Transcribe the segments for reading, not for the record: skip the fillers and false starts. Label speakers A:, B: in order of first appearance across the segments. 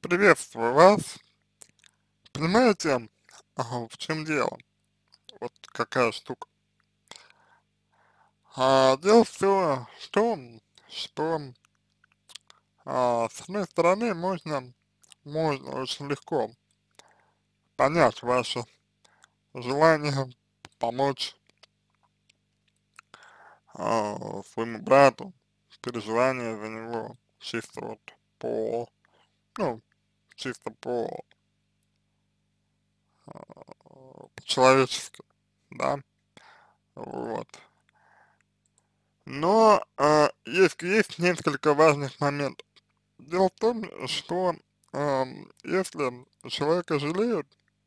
A: Приветствую вас. Понимаете, в чем дело? Вот какая штука. Дело все в том, что с одной стороны можно очень легко понять ваше желание помочь своему брату, переживания за него чисто вот по, ну, чисто по-человечески, да, вот. Но есть несколько важных моментов. Дело в том, что если человека жалеют,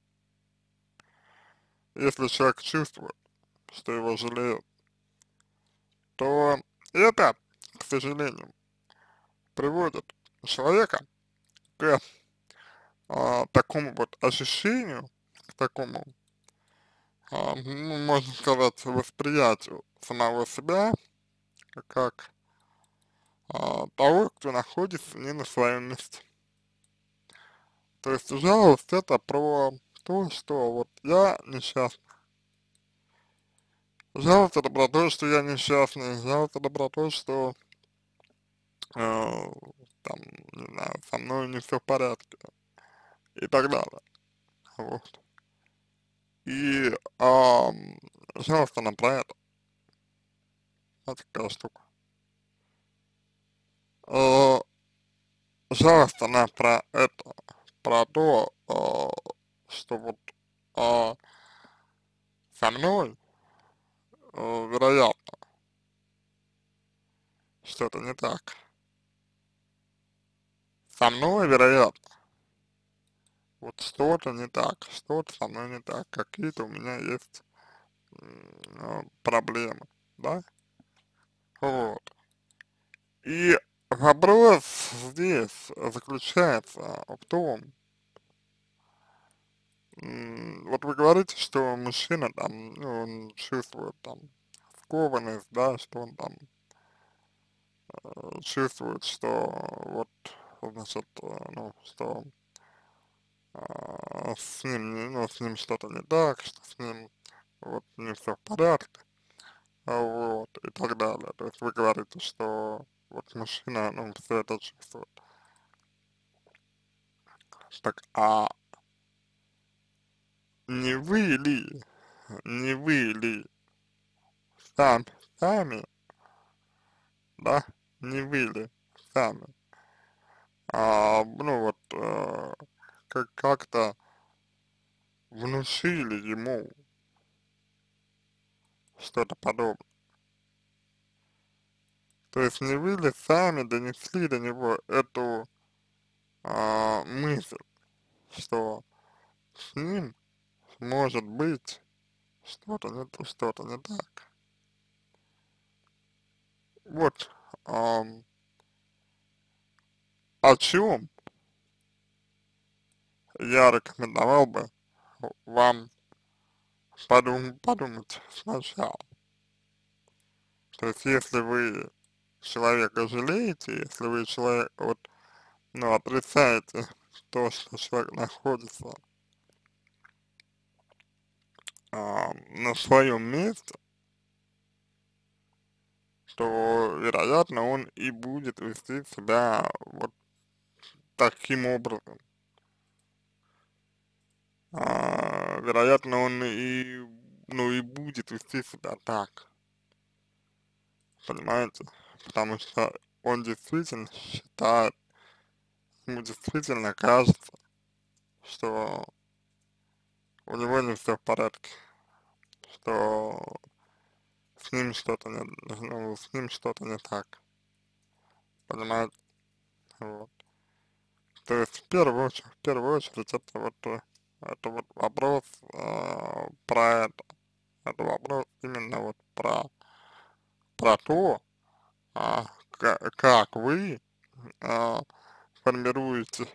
A: если человек чувствует, что его жалеют, то это, к сожалению, приводит человека к такому вот ощущению, к такому, ну, можно сказать, восприятию самого себя, как того, кто находится не на своем месте. То есть жалость это про то, что вот я несчастный. Жалость это про то, что я несчастный, жалость это про то, что э, там, не знаю, со мной не все в порядке и так далее. Вот. И жалость она про это, это такая штука. Э, Жалость она про это, про то, что вот э, со мной, вероятно, что-то не так. Со мной, вероятно, вот что-то не так, что-то со мной не так, какие-то у меня есть проблемы, да, вот. И вопрос здесь заключается в том, вот вы говорите, что мужчина там, ну, он чувствует там скованность, да, что он там чувствует, что вот, значит, ну, что с ним, ну, с ним что-то не так, что с ним вот не все в порядке, вот, и так далее. То есть вы говорите, что вот мужчина, ну, все это чувствует. Так, не вы ли, не вы ли сам, сами, да, не вы ли сами, ну вот, как-то внушили ему что-то подобное? То есть не вы ли сами донесли до него эту мысль, что с ним может быть что-то не то, что-то не так. Вот о чем я рекомендовал бы вам подумать сначала. То есть если вы человека жалеете, если вы человек, вот, ну, отрицаете то, что человек находится на своем месте, то, вероятно, он и будет вести себя вот таким образом. Вероятно, он и, ну, и будет вести себя так, понимаете? Потому что он действительно считает, ему действительно кажется, что у него не все в порядке, что с ним что-то не, ну, с ним что-то не так, понимаете? Вот. То есть в первую очередь это вот вопрос про это вопрос именно вот про то, как вы а, формируете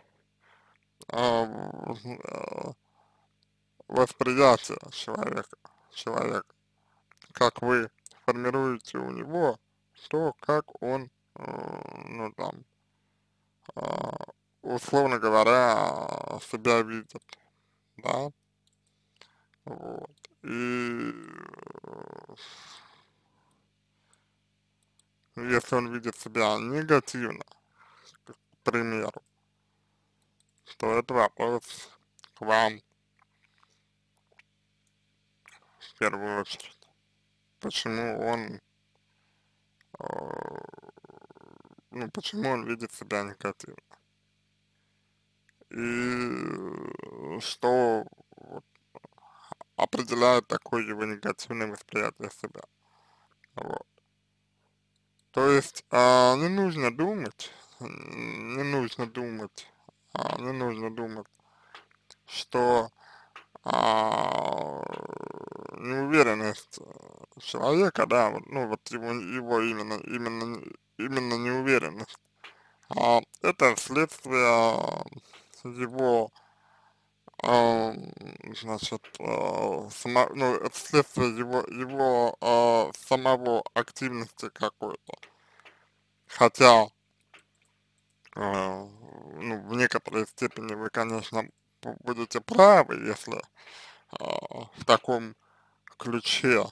A: а, восприятие человека, как вы формируете у него то, как он, ну там, а, условно говоря, себя видит, да, вот. И если он видит себя негативно, к примеру, то это вопрос к вам в первую очередь. Почему он, ну, почему он видит себя негативно? И что вот определяет такое его негативное восприятие себя? Вот. То есть не нужно думать, не нужно думать, не нужно думать, что а, неуверенность человека, да, вот, ну вот его именно неуверенность, это следствие его, а, значит, ну, это следствие его самого активности какой-то. Хотя, ну, в некоторой степени вы, конечно, будете правы, если в таком ключе,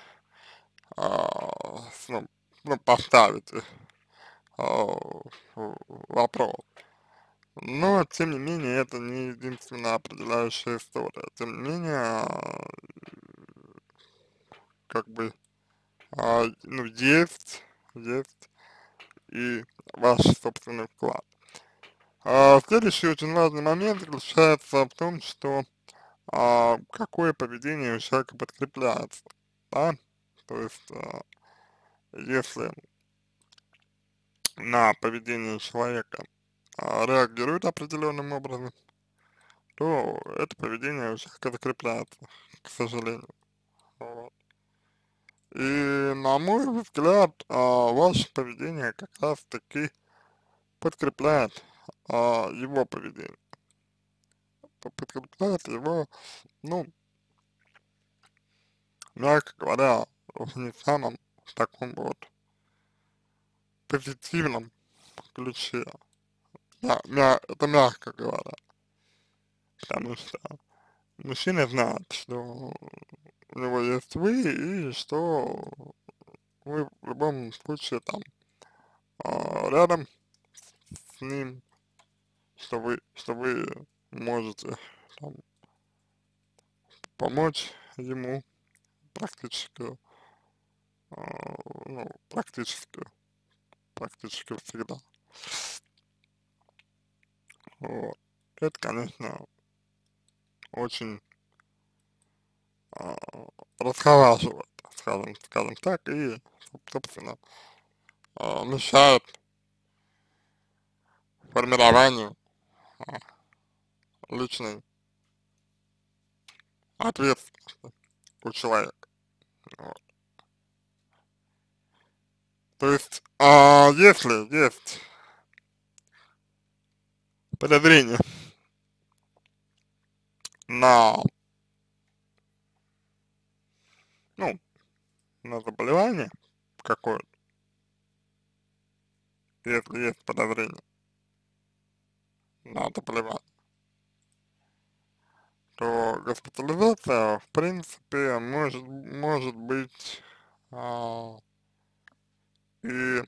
A: ну, поставите а, вопрос. Но, тем не менее, это не единственная определяющая история. Тем не менее, как бы, ну, есть и ваш собственный вклад. Следующий очень важный момент заключается в том, что какое поведение у человека подкрепляется, да, то есть, если на поведение человека реагирует определенным образом, то это поведение у человека закрепляется, к сожалению. Вот. И на мой взгляд, ваше поведение как раз таки подкрепляет его поведение, подкрепляет его, ну, мягко говоря, в не самом таком вот позитивном ключе. Это мягко говоря, потому что мужчина знает, что у него есть вы, и что вы в любом случае там рядом с ним, что вы можете там помочь ему практически, ну, практически всегда. Вот. Это, конечно, очень а, расхолаживает, скажем так, и, собственно, мешает формированию а, личной ответственности у человека. Вот. То есть, если есть подозрение на, ну, на заболевание какое-то, если есть подозрение на заболевание, то госпитализация, в принципе, может быть и,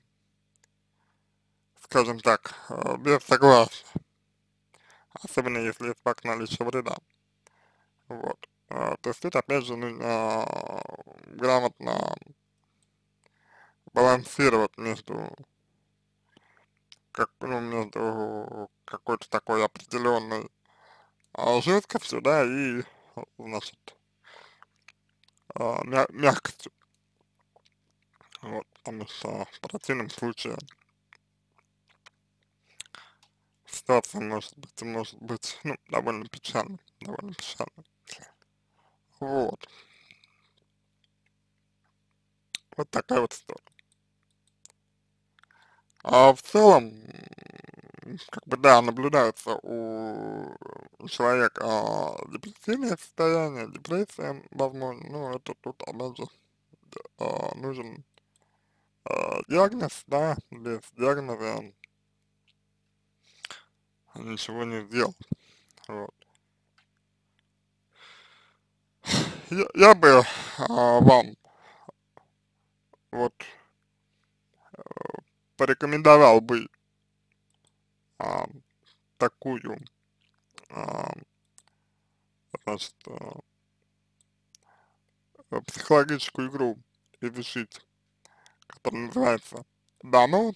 A: скажем так, без согласия, особенно если есть факт наличия вреда. Вот. То есть тут, опять же, нужно грамотно балансировать между какой-то такой определенной жесткостью, да, и, значит, мягкостью. Вот, потому что в противном случае ситуация может быть, ну, довольно печальной, довольно печальной. Вот, вот такая вот история. А в целом, как бы, да, наблюдается у человека депрессивное состояние, депрессия, возможно, ну, это тут, опять же, нужен диагноз, да, без диагноза ничего не сделать, вот. Я бы вам вот порекомендовал бы а, такую, а, значит, психологическую игру изучить, которая называется Дано.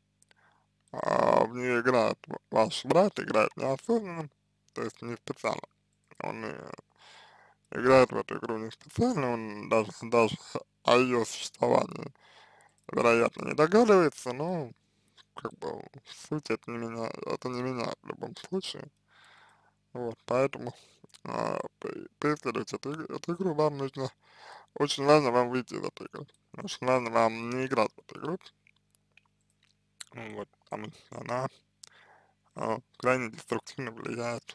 A: В нее играет ваш брат, играет неосознанно, то есть не специально. Он играет в эту игру не специально, он даже о ее существовании, вероятно, не догадывается, но как бы суть это не меняет в любом случае. Вот, поэтому поисследовать эту игру вам нужно, очень важно вам выйти из этой игры. Очень важно вам не играть в эту игру, вот, потому что она крайне деструктивно влияет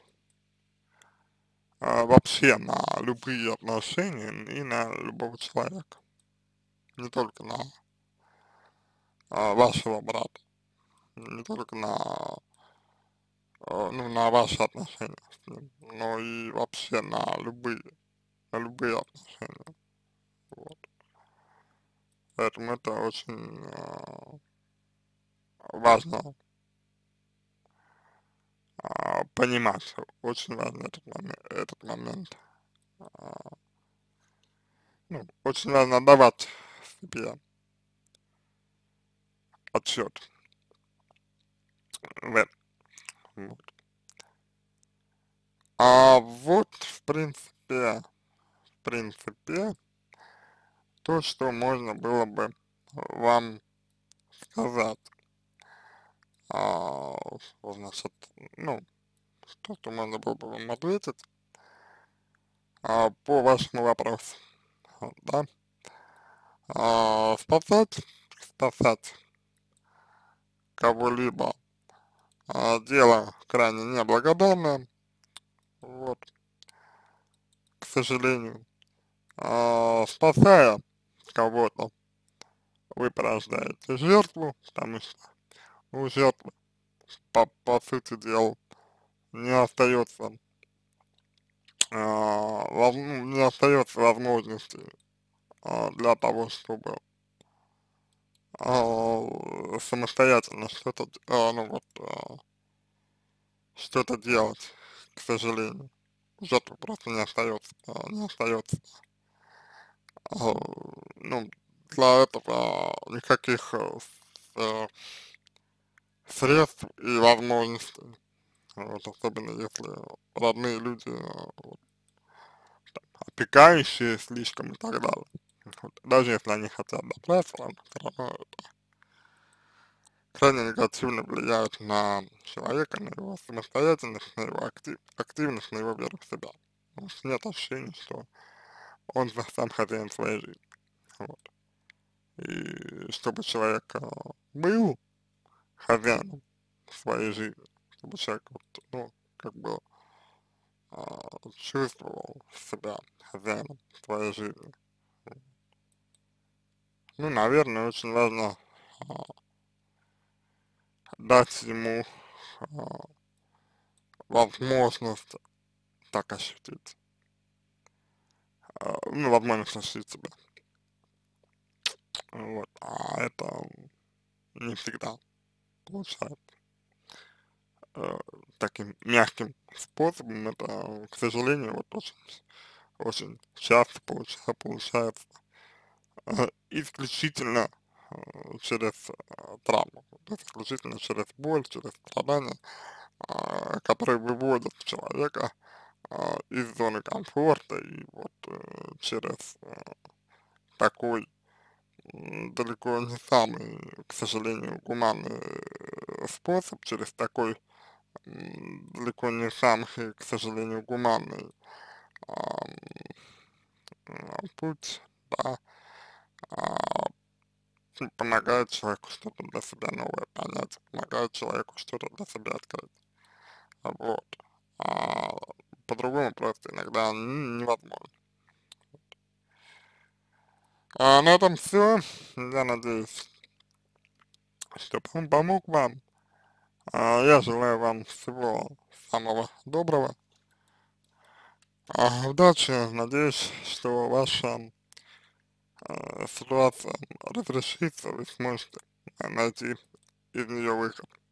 A: вообще на любые отношения и на любого человека, не только на вашего брата, не только ну, на ваши отношения с ним, но и вообще на любые отношения, вот. Поэтому это очень важно понимать, очень важно этот момент, а, ну, очень важно отдавать себе отчет в этом, вот. Вот, в принципе, то, что можно было бы вам сказать, а, значит, ну, то, что можно было бы вам ответить, по вашему вопросу, вот, да. Спасать кого-либо, дело крайне неблагодарное, вот, к сожалению. Спасая кого-то, вы порождаете жертву, потому что у жертвы, по сути дела, не остается, ну, не остается возможности для того, чтобы самостоятельно ну вот, что-то делать, к сожалению. Жертвы просто не остается, а, ну, для этого никаких э, средств и возможностей, вот, особенно если родные люди, вот, опекающие слишком и так далее. Вот, даже если они хотят добра, все равно это крайне негативно влияет на человека, на его самостоятельность, на его активность, на его веру в себя. Потому что нет ощущения, что он сам хозяин своей жизни. Вот. И чтобы человек был хозяином своей жизни, чтобы человек, вот, ну, как бы чувствовал себя хозяином своей жизни. Ну, наверное, очень важно а, дать ему а, возможность так ощутить, ну, возможность ощутить себя. Вот. А это не всегда получается таким мягким способом. Это, к сожалению, вот очень часто получается исключительно через травму, то есть исключительно через боль, через страдания, которые выводят человека из зоны комфорта и вот через такой далеко не самый, к сожалению, гуманный способ, через такой далеко не самый, к сожалению, гуманный ам, путь, да, а, помогает человеку что-то для себя новое понять, помогает человеку что-то для себя открыть. Вот. А по-другому просто иногда невозможно. На этом все. Я надеюсь, что помог вам. Я желаю вам всего самого доброго, удачи, надеюсь, что ваша ситуация разрешится, вы сможете найти из нее выход.